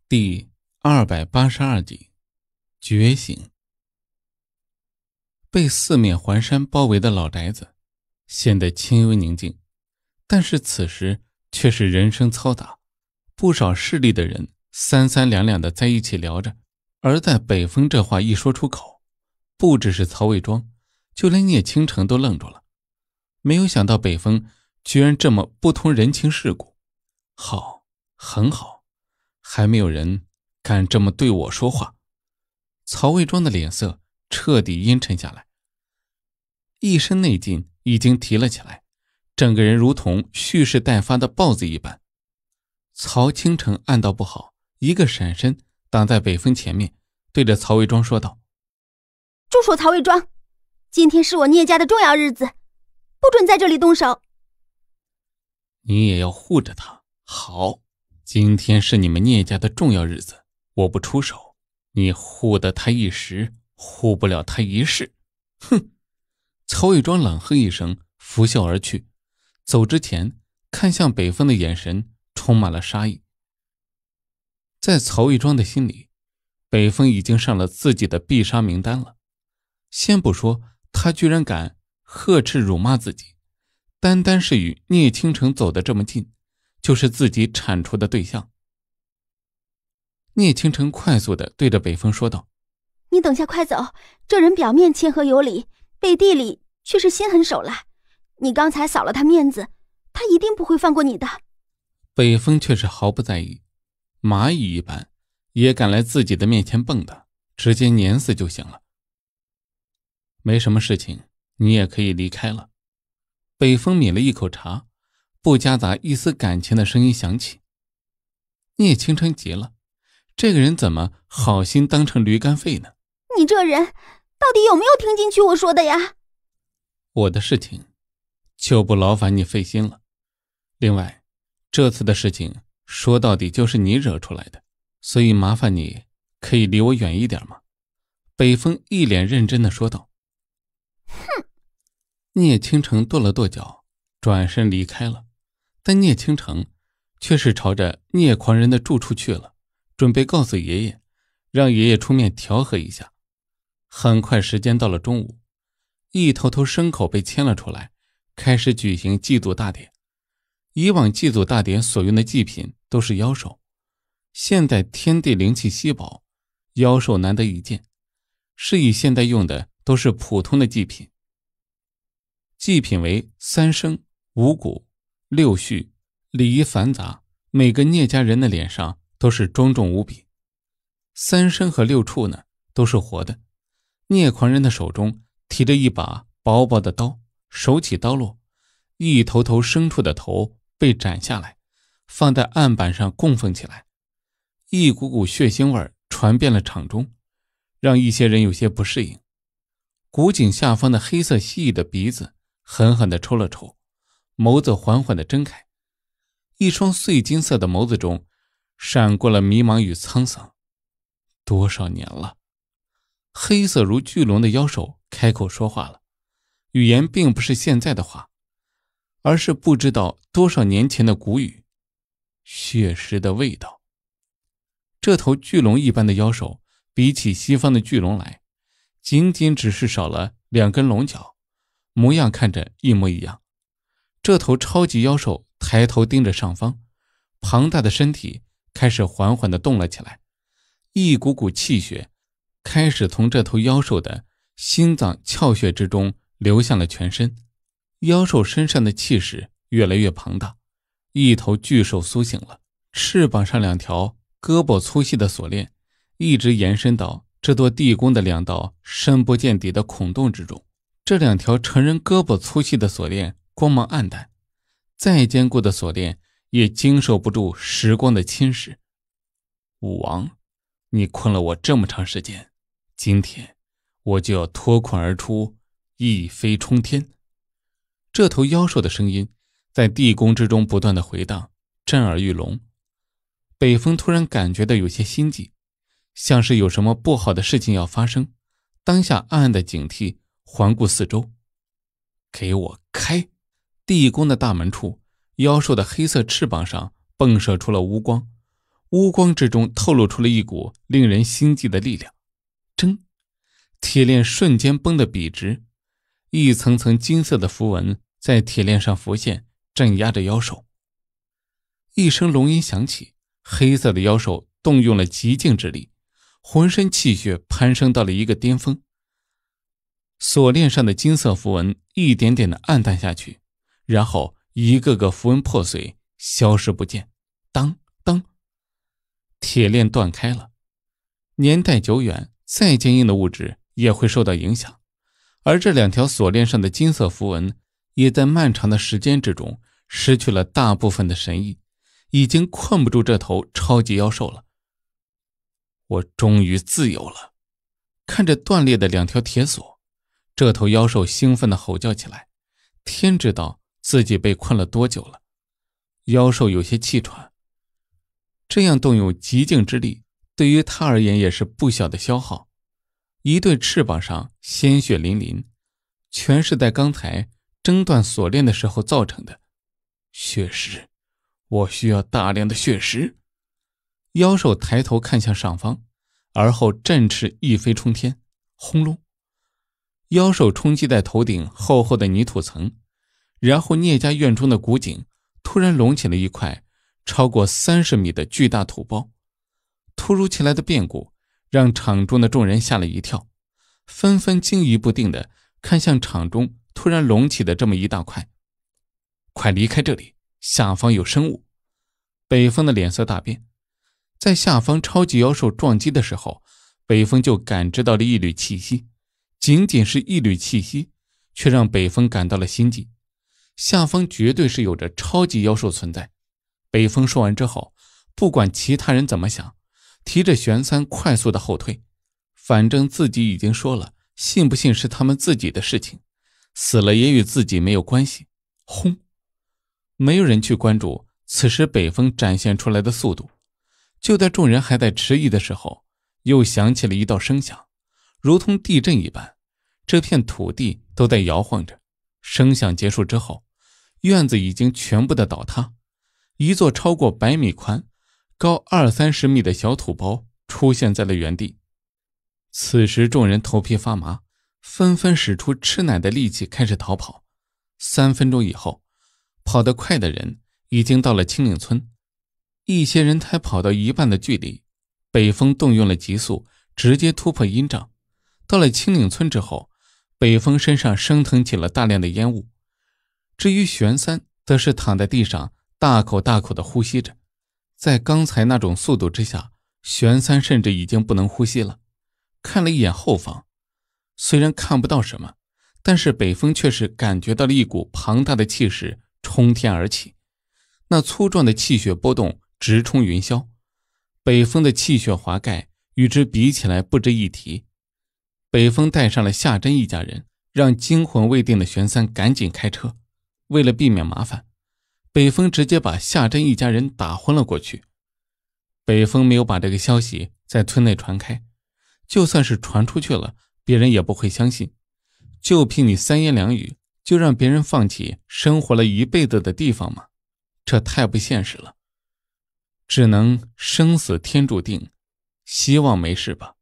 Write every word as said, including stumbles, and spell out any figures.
第二百八十二集觉醒。被四面环山包围的老宅子显得清幽宁静，但是此时却是人声嘈杂，不少势力的人三三两两的在一起聊着。而在北风这话一说出口，不只是曹魏庄，就连聂倾城都愣住了。没有想到北风居然这么不通人情世故。好，很好，还没有人敢这么对我说话。曹魏庄的脸色彻底阴沉下来，一身内劲已经提了起来，整个人如同蓄势待发的豹子一般。曹倾城暗道不好，一个闪身挡在北风前面，对着曹魏庄说道： 住手！曹魏庄，今天是我聂家的重要日子，不准在这里动手。 你也要护着他。好，今天是你们聂家的重要日子，我不出手，你护得他一时，护不了他一世。哼！曹魏庄冷哼一声，拂袖而去，走之前看向北风的眼神充满了杀意。在曹魏庄的心里，北风已经上了自己的必杀名单了。先不说他居然敢呵斥辱骂自己，单单是与聂倾城走得这么近，就是自己铲除的对象。聂倾城快速地对着北风说道： 你等下快走，这人表面谦和有礼，背地里却是心狠手辣，你刚才扫了他面子，他一定不会放过你的。 北风却是毫不在意，蚂蚁一般也敢来自己的面前蹦跶，直接碾死就行了。没什么事情，你也可以离开了。北风抿了一口茶，不夹杂一丝感情的声音响起。聂倾城急了，这个人怎么好心当成驴肝肺呢？ 你这人到底有没有听进去我说的呀？ 我的事情就不劳烦你费心了。另外，这次的事情说到底就是你惹出来的，所以麻烦你可以离我远一点吗？北风一脸认真地说道。 哼！ 聂倾城跺了跺脚，转身离开了。但聂倾城却是朝着聂狂人的住处去了，准备告诉爷爷，让爷爷出面调和一下。很快时间到了中午，一头头牲口被牵了出来，开始举行祭祖大典。以往祭祖大典所用的祭品都是妖兽，现在天地灵气稀薄，妖兽难得一见，是以现在用的都是普通的祭品。祭品为三牲、五谷、六畜，礼仪繁杂，每个聂家人的脸上都是庄重无比。三牲和六畜呢，都是活的。聂狂人的手中提着一把薄薄的刀，手起刀落，一头头牲畜的头被斩下来，放在案板上供奉起来。一股股血腥味传遍了场中，让一些人有些不适应。古井下方的黑色蜥蜴的鼻子狠狠地抽了抽，眸子缓缓地睁开，一双碎金色的眸子中闪过了迷茫与沧桑。多少年了？黑色如巨龙的妖兽开口说话了，语言并不是现在的话，而是不知道多少年前的古语，血尸的味道。这头巨龙一般的妖兽比起西方的巨龙来，仅仅只是少了两根龙角，模样看着一模一样。这头超级妖兽抬头盯着上方，庞大的身体开始缓缓地动了起来，一股股气血开始从这头妖兽的心脏窍穴之中流向了全身。妖兽身上的气势越来越庞大，一头巨兽苏醒了，翅膀上两条胳膊粗细的锁链一直延伸到这座地宫的两道深不见底的孔洞之中。这两条成人胳膊粗细的锁链光芒暗淡，再坚固的锁链也经受不住时光的侵蚀。武王，你困了我这么长时间，今天我就要脱困而出，一飞冲天。这头妖兽的声音在地宫之中不断的回荡，震耳欲聋。北风突然感觉到有些心悸，像是有什么不好的事情要发生，当下暗暗的警惕，环顾四周。给我开！地宫的大门处，妖兽的黑色翅膀上迸射出了乌光， 乌光之中透露出了一股令人心悸的力量。铮，铁链瞬间绷得笔直，一层层金色的符文在铁链上浮现，镇压着妖兽。一声龙吟响起，黑色的妖兽动用了极尽之力，浑身气血攀升到了一个巅峰。锁链上的金色符文一点点的暗淡下去，然后一个个符文破碎，消失不见。当当，铁链断开了。年代久远，再坚硬的物质也会受到影响，而这两条锁链上的金色符文也在漫长的时间之中失去了大部分的神意，已经困不住这头超级妖兽了。我终于自由了。看着断裂的两条铁锁，这头妖兽兴奋地吼叫起来，天知道自己被困了多久了。妖兽有些气喘，这样动用极境之力，对于他而言也是不小的消耗。一对翅膀上鲜血淋淋，全是在刚才挣断锁链的时候造成的。血石，我需要大量的血石。妖兽抬头看向上方，而后振翅一飞冲天，轰隆！妖兽冲击在头顶厚厚的泥土层，然后聂家院中的古井突然隆起了一块超过三十米的巨大土包。突如其来的变故让场中的众人吓了一跳，纷纷惊疑不定地看向场中突然隆起的这么一大块。快离开这里，下方有生物！北风的脸色大变，在下方超级妖兽撞击的时候，北风就感知到了一缕气息，仅仅是一缕气息，却让北风感到了心悸。下方绝对是有着超级妖兽存在。北风说完之后，不管其他人怎么想，提着玄三快速的后退，反正自己已经说了，信不信是他们自己的事情，死了也与自己没有关系。轰！没有人去关注此时北风展现出来的速度。就在众人还在迟疑的时候，又响起了一道声响，如同地震一般，这片土地都在摇晃着。声响结束之后，院子已经全部的倒塌，一座超过百米宽、高二三十米的小土包出现在了原地。此时众人头皮发麻，纷纷使出吃奶的力气开始逃跑。三分钟以后，跑得快的人已经到了青岭村，一些人才跑到一半的距离，北风动用了急速，直接突破阴障。到了青岭村之后，北风身上升腾起了大量的烟雾。至于玄三，则是躺在地上大口大口地呼吸着。在刚才那种速度之下，玄三甚至已经不能呼吸了。看了一眼后方，虽然看不到什么，但是北风却是感觉到了一股庞大的气势冲天而起，那粗壮的气血波动直冲云霄。北风的气血华盖与之比起来不值一提。北风带上了夏真一家人，让惊魂未定的玄三赶紧开车。为了避免麻烦，北风直接把夏真一家人打昏了过去。北风没有把这个消息在村内传开，就算是传出去了，别人也不会相信。就凭你三言两语就让别人放弃生活了一辈子的地方吗？这太不现实了。只能生死天注定，希望没事吧。